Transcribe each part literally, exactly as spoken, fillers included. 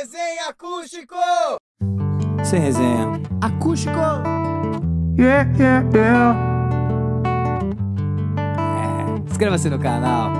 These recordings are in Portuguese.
resenha acústico! Sem resenha. Acústico! Yeah, yeah, yeah. É, inscreva-se no canal.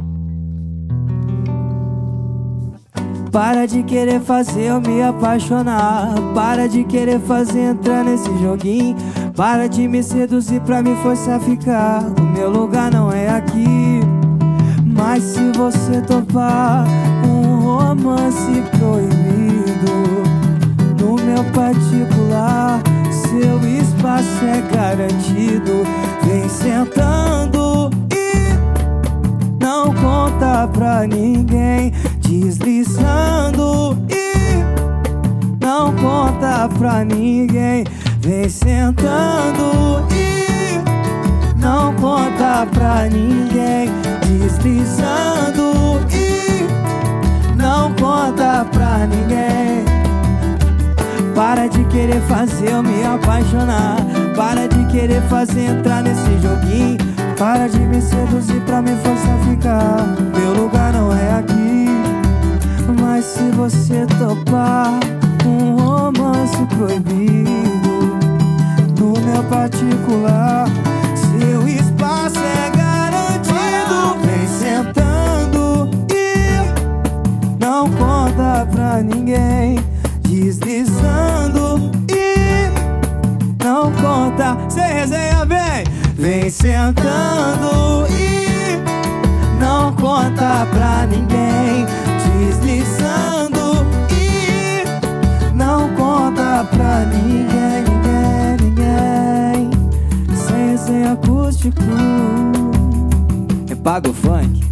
Para de querer fazer eu me apaixonar. Para de querer fazer entrar nesse joguinho. Para de me seduzir pra me forçar a ficar. O meu lugar não é aqui. Mas se você topar um romance proibido, no meu particular, seu espaço é garantido. Vem sentando e não conta pra ninguém. Deslizando e não conta pra ninguém. Vem sentando e não conta pra ninguém. Deslizando e não conta pra ninguém. Para de querer fazer eu me apaixonar. Para de querer fazer entrar nesse joguinho. Para de me seduzir pra me forçar a ficar. Meu lugar não é aqui. Mas se você topar um romance proibido, no meu particular, seu espaço é garantido. Vem sentando e não conta pra ninguém. Deslizando e não conta. Sem resenha, vem! Vem sentando e não conta pra ninguém. Deslizando e não conta pra ninguém, ninguém, ninguém. Sem resenha acústico. É pago funk.